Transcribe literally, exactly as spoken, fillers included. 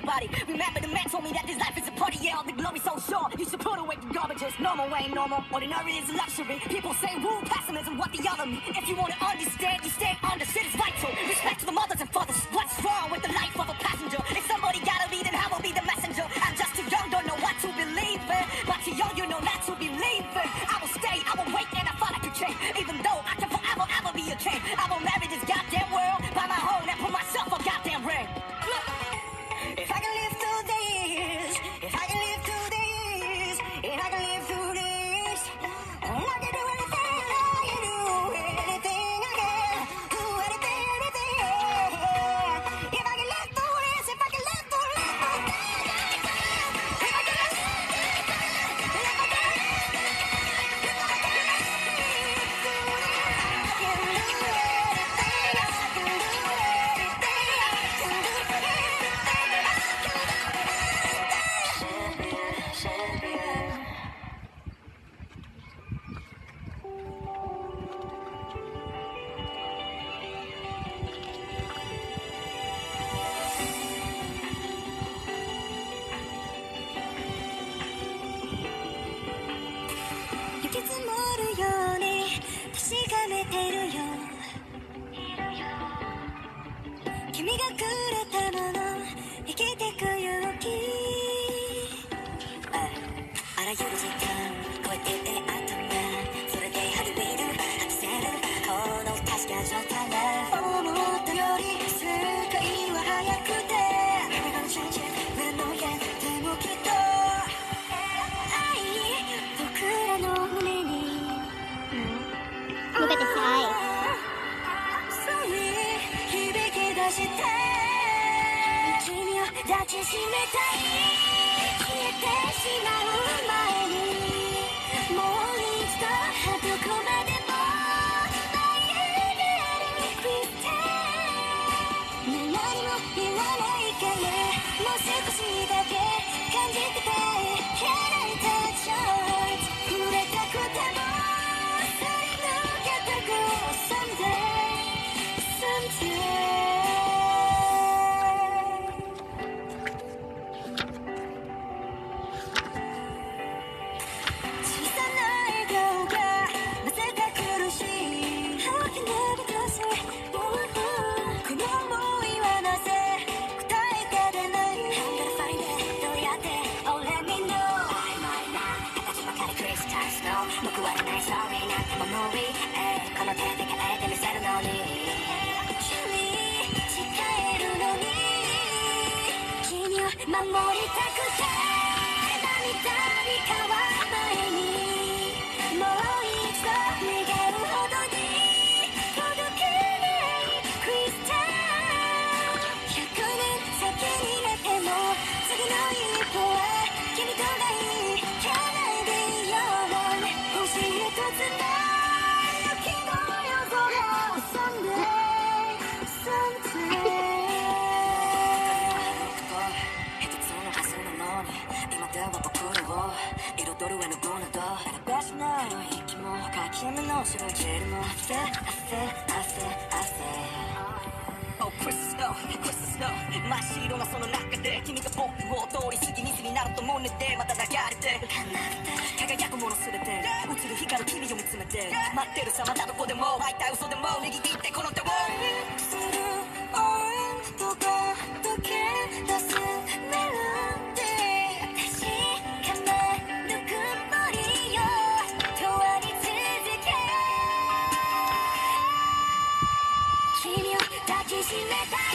nobody. Remember the man told me that this life is a party, yeah, all the glory so short. You should put away the garbages. Normal ain't normal, ordinary is a luxury. People say woo, pessimism, what the other me. If you wanna understand, you stay under, shit is vital. Respect to the mothers and fathers. What's wrong with the life of a passenger? If somebody gotta be, then I will be the messenger. I'm just too young, don't know what to believe in. But too young, you know not to believe in. I will stay, I will wait, and I fight like a chain. Even though I can forever, ever be a king. I will marry this goddamn world by my own and put myself a goddamn ring. If I can live through this, if I can live through this, if I can live through this, I can do anything, I can do anything, I can do anything, anything. If I can live through this, if I can live through this, if I can live through this, if I can live through this, if I can live through this, I can do anything, I can do雪積もるように確かめてるよ君がくれたもの生きてく勇気あらゆる時間超えて出会ったんだそれでハリビール外せるこの不確か状態で思ったより世界は早くて We're gonna change it We're no yet でもきっと Look at this eye. 響き出して君を抱きしめたい消えてしまう前にもう一度どこまでも舞い上げるクリスタル何も言わないからもう少しだけ感じてたい Can I touch yours 触れたくても報われないストーリーなんても無理この手で変えてみせるのに君誓えるのに君を守りたくて涙に変わる前にもう一度願うほどに届けないクリスタルひゃくねん先になっても次の一歩は君とがいい Can I be your one 星一つの雪の夜空 Someday Someday 一つのはずなのに今では僕らを彩る絵の具など選べしない息もかき目の白い塵も汗汗汗汗Oh, Chris Snow, Chris Snow 真っ白なその中で君が僕を通り過ぎ水になると胸でまた流れて輝くものすべて映る光る君を見つめて待ってるさまたどこでも会いたい嘘でも握ってこの手をする応援とか溶け出すメロディー確かなぬくもりよ永遠に続け君を抱きしめた